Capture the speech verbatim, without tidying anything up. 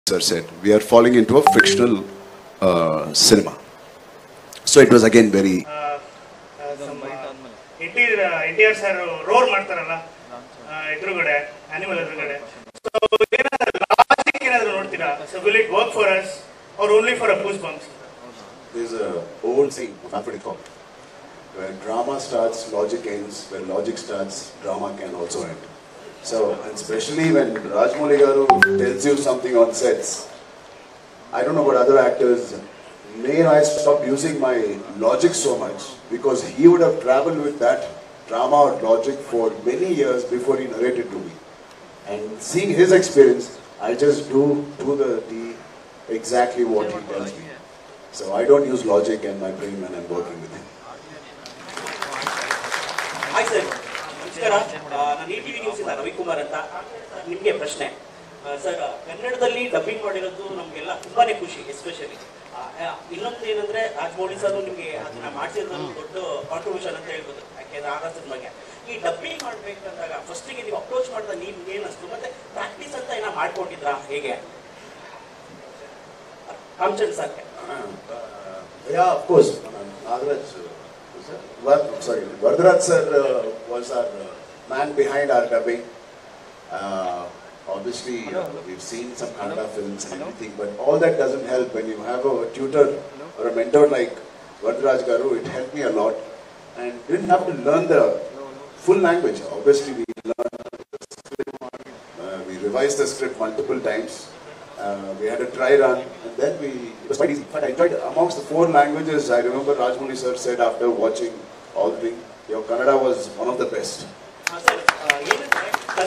sir said, we are falling into a fictional uh, cinema. So it was again very. N T R sir roar ಮಾಡ್ತಾರಲ್ಲ ಎದುರುಗಡೆ animal ಎದುರುಗಡೆ. So ಏನಾದರೂ logic ಏನಾದರೂ ನೋಡ್ತೀರಾ? So will it work for us or only for a goosebumps? There's a old saying, called, where drama starts, logic ends. Where logic starts, drama can also end. So, and especially when Rajamouli Garu tells you something on sets, I don't know about other actors, may I stop using my logic so much, because he would have traveled with that drama or logic for many years before he narrated to me. And seeing his experience, I just do to the T exactly what he tells me. So I don't use logic and my brain when I'm working with him. Hi sir, ನಮಸ್ಕಾರ. ನಾನು TV news ಇಂದ ರವಿಕುಮಾರ್ ಅಂತ. ನಿಮಗೆ ಪ್ರಶ್ನೆ sir, ಕನ್ನಡದಲ್ಲಿ dubbing ಮಾಡಿರೋದು ನಮಗೆಲ್ಲ ತುಂಬಾನೇ ಖುಷಿ. ಎಸ್ಪೆಷಲಿ ಇನ್ನೊಂದು ಏನಂದ್ರೆ ರಾಜಮೌಳಿ ಸರ್ ನಿಮಗೆ ಅದನ್ನ ಮಾಡಿಸಿರೋದು ದೊಡ್ಡ ಕಾಂಟ್ರಿಬ್ಯೂಷನ್ ಅಂತ ಹೇಳ್ಬೋದು. ಯಾಕೆಂದ್ರೆ ಆ ಬಗ್ಗೆ ಈ ಡಬ್ಬಿಂಗ್ ಮಾಡ್ಬೇಕಂದಾಗ ಫಸ್ಟಿಗೆ ನೀವು ಅಪ್ರೋಚ್ ಮಾಡಿದ ನಿಮ್ಗೆ ಏನಿಸ್ತು, ಮತ್ತೆ ಪ್ರಾಕ್ಟೀಸ್ ಅಂತ ಏನೋ ಮಾಡ್ಕೊಂಡಿದ್ರಾ ಹೇಗೆ? Ramachandra sir. Yeah, of course. Nagaraj, Vad, sorry, Varadaraj sir uh, was our uh, man behind our dubbing. Uh, obviously, uh, we've seen some Kannada films and everything, but all that doesn't help when you have a tutor or a mentor like Varadaraj Garu. It helped me a lot, and didn't have to learn the full language. Obviously, we learned the script, uh, we revised the script multiple times. Uh, we had a dry run, and then we, it was quite easy. But I enjoyed amongst the four languages. I remember Rajamouli sir said after watching all the things, your Kannada was one of the best.